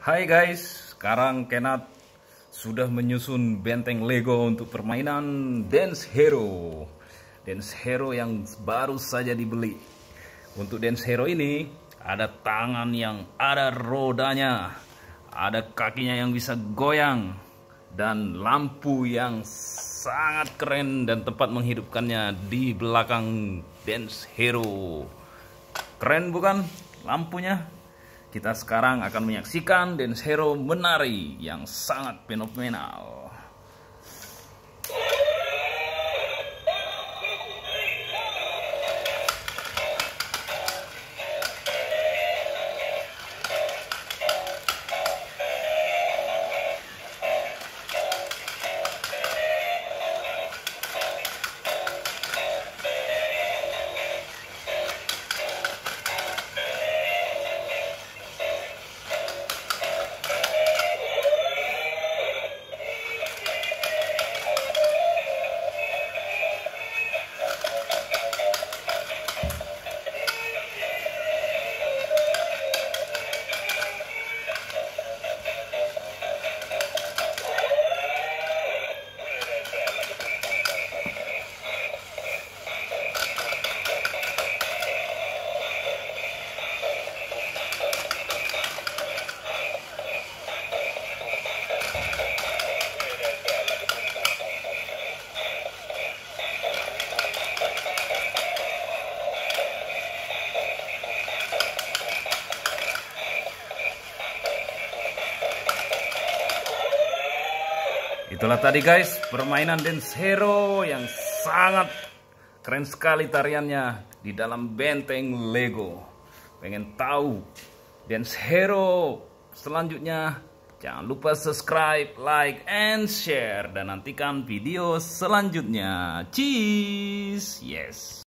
Hai guys, sekarang Kenat sudah menyusun benteng Lego untuk permainan Dance Hero. Dance Hero yang baru saja dibeli. Untuk Dance Hero ini ada tangan yang ada rodanya, ada kakinya yang bisa goyang, dan lampu yang sangat keren dan tepat menghidupkannya di belakang Dance Hero. Keren bukan lampunya? Kita sekarang akan menyaksikan Dance Hero menari yang sangat fenomenal. Itulah tadi guys, permainan Dance Hero yang sangat keren sekali tariannya di dalam benteng Lego. Pengen tahu Dance Hero selanjutnya? Jangan lupa subscribe, like, and share. Dan nantikan video selanjutnya. Cheese! Yes!